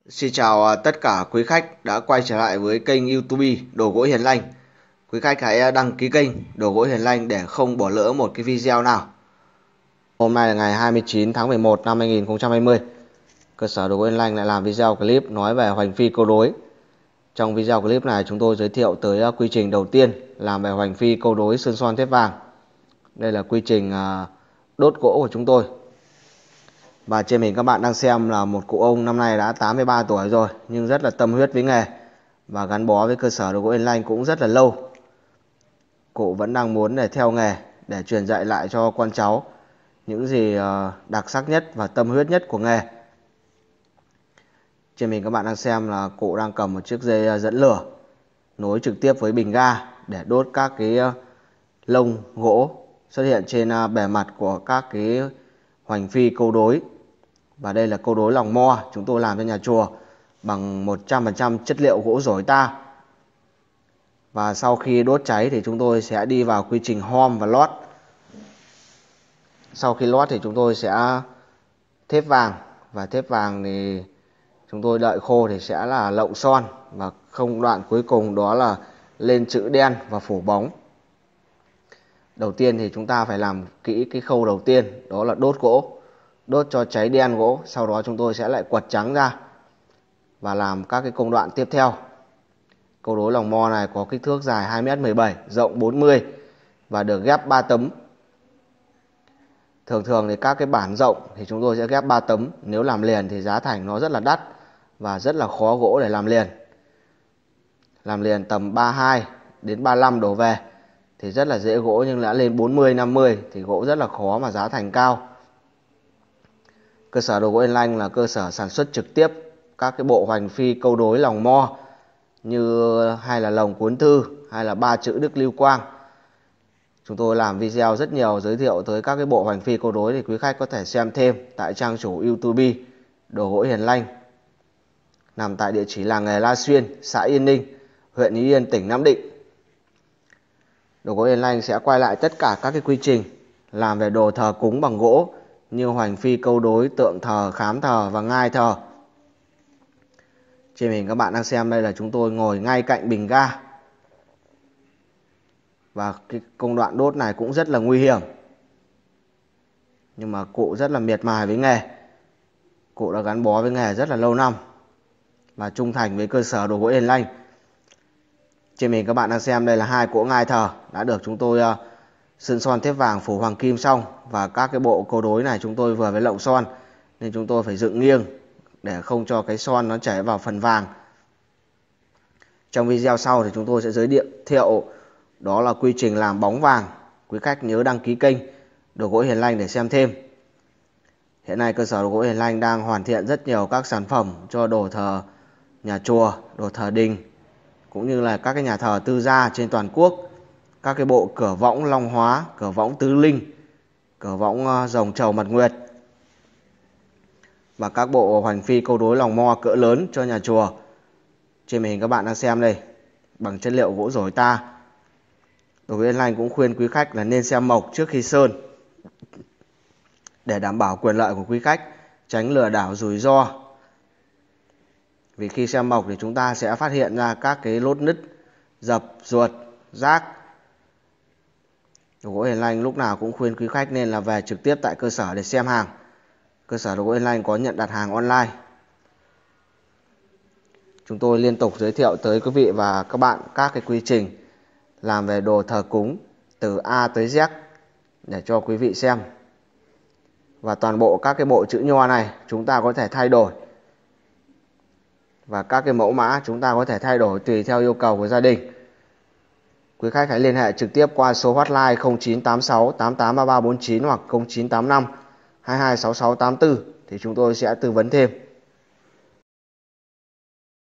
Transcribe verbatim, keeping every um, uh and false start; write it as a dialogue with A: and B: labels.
A: Xin chào à, tất cả quý khách đã quay trở lại với kênh YouTube Đồ Gỗ Hiền Lành. Quý khách hãy đăng ký kênh Đồ Gỗ Hiền Lành để không bỏ lỡ một cái video nào. Hôm nay là ngày hai mươi chín tháng mười một năm hai nghìn không trăm hai mươi. Cơ sở Đồ Gỗ Hiền Lành lại làm video clip nói về hoành phi câu đối. Trong video clip này chúng tôi giới thiệu tới quy trình đầu tiên làm về hoành phi câu đối sơn son thép vàng. Đây là quy trình đốt gỗ của chúng tôi. Và trên mình các bạn đang xem là một cụ ông năm nay đã tám mươi ba tuổi rồi, nhưng rất là tâm huyết với nghề và gắn bó với cơ sở Đồ Gỗ Hiền Lành cũng rất là lâu. Cụ vẫn đang muốn để theo nghề, để truyền dạy lại cho con cháu những gì đặc sắc nhất và tâm huyết nhất của nghề. Trên mình các bạn đang xem là cụ đang cầm một chiếc dây dẫn lửa nối trực tiếp với bình ga để đốt các cái lông gỗ xuất hiện trên bề mặt của các cái hoành phi câu đối. Và đây là câu đối lòng mo chúng tôi làm cho nhà chùa bằng một trăm phần trăm chất liệu gỗ dổi ta. Và sau khi đốt cháy thì chúng tôi sẽ đi vào quy trình hom và lót. Sau khi lót thì chúng tôi sẽ thép vàng, và thép vàng thì chúng tôi đợi khô thì sẽ là lộng son, và công đoạn cuối cùng đó là lên chữ đen và phủ bóng. Đầu tiên thì chúng ta phải làm kỹ cái khâu đầu tiên, đó là đốt gỗ. Đốt cho cháy đen gỗ, sau đó chúng tôi sẽ lại quật trắng ra và làm các cái công đoạn tiếp theo. Câu đối lòng mo này có kích thước dài hai mét mười bảy, rộng bốn mươi và được ghép ba tấm. Thường thường thì các cái bản rộng thì chúng tôi sẽ ghép ba tấm, nếu làm liền thì giá thành nó rất là đắt và rất là khó gỗ để làm liền. Làm liền tầm ba mươi hai đến ba mươi lăm đổ về thì rất là dễ gỗ, nhưng đã lên bốn mươi năm mươi thì gỗ rất là khó mà giá thành cao. Cơ sở Đồ Gỗ Hiền Lành là cơ sở sản xuất trực tiếp các cái bộ hoành phi câu đối lòng mo như hay là lồng cuốn thư hay là ba chữ Đức Lưu Quang. Chúng tôi làm video rất nhiều giới thiệu tới các cái bộ hoành phi câu đối, thì quý khách có thể xem thêm tại trang chủ YouTube Đồ Gỗ Hiền Lành, nằm tại địa chỉ làng nghề La Xuyên, xã Yên Ninh, huyện Ý Yên, tỉnh Nam Định. Đồ Gỗ Hiền Lành sẽ quay lại tất cả các cái quy trình làm về đồ thờ cúng bằng gỗ như hoành phi câu đối, tượng thờ, khám thờ và ngai thờ. Trên hình các bạn đang xem đây là chúng tôi ngồi ngay cạnh bình ga. Và cái công đoạn đốt này cũng rất là nguy hiểm, nhưng mà cụ rất là miệt mài với nghề. Cụ đã gắn bó với nghề rất là lâu năm và trung thành với cơ sở Đồ Gỗ Hiền Lành. Trên mình các bạn đang xem đây là hai cỗ ngai thờ đã được chúng tôi uh, sơn son thép vàng phủ hoàng kim xong. Và các cái bộ câu đối này chúng tôi vừa mới lộng son nên chúng tôi phải dựng nghiêng để không cho cái son nó chảy vào phần vàng. Trong video sau thì chúng tôi sẽ giới thiệu đó là quy trình làm bóng vàng. Quý khách nhớ đăng ký kênh Đồ Gỗ Hiền Lành để xem thêm. Hiện nay cơ sở Đồ Gỗ Hiền Lành đang hoàn thiện rất nhiều các sản phẩm cho đồ thờ nhà chùa, đồ thờ đình, cũng như là các cái nhà thờ tư gia trên toàn quốc. Các cái bộ cửa võng long hóa, cửa võng tứ linh, cửa võng rồng trầu mật nguyệt, và các bộ hoành phi câu đối lòng mo cỡ lớn cho nhà chùa. Trên màn hình các bạn đang xem đây, bằng chất liệu gỗ dổi ta. Đồ Gỗ Hiền Lành cũng khuyên quý khách là nên xem mộc trước khi sơn, để đảm bảo quyền lợi của quý khách, tránh lừa đảo rủi ro. Vì khi xem mộc thì chúng ta sẽ phát hiện ra các cái lốt nứt, dập, ruột, rác. Đồ Gỗ Hiền Lành lúc nào cũng khuyên quý khách nên là về trực tiếp tại cơ sở để xem hàng. Cơ sở Đồ Gỗ Hiền Lành có nhận đặt hàng online. Chúng tôi liên tục giới thiệu tới quý vị và các bạn các cái quy trình làm về đồ thờ cúng từ A tới Z để cho quý vị xem. Và toàn bộ các cái bộ chữ nho này chúng ta có thể thay đổi, và các cái mẫu mã chúng ta có thể thay đổi tùy theo yêu cầu của gia đình. Quý khách hãy liên hệ trực tiếp qua số hotline không chín tám sáu tám tám ba ba bốn chín hoặc không chín tám năm hai hai sáu sáu tám tư thì chúng tôi sẽ tư vấn thêm.